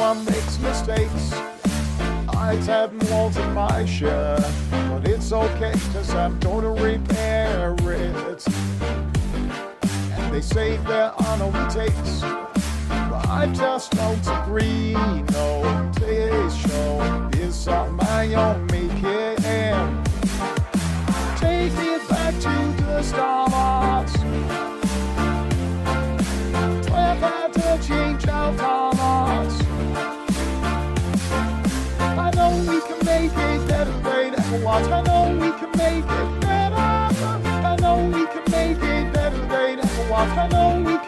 Everyone makes mistakes. I've had more than my share, but it's okay, cause I'm gonna repair it. And they say there are no mistakes, but I just don't agree. No, today's show is on my own making. Take me back to the start. 12 had to change our thoughts. I know we can make it better than ever was. I know we can make it better. I know we can make it better than ever was. I know we